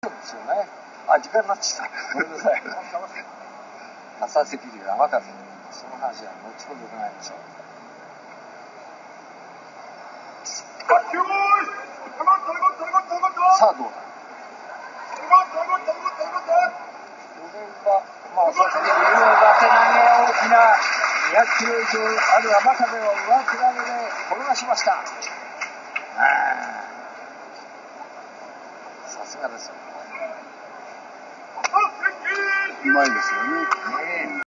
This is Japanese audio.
ですよね。あ、時間になっちゃった。ごめんなさい。朝赤龍天風、その話は後ほど伺いましょう。さあどうだ。これはまあさっき理由を当て投げ大きな200キロ以上ある天風を上手投げで転がしました。さすがですよ。 うまいですよね。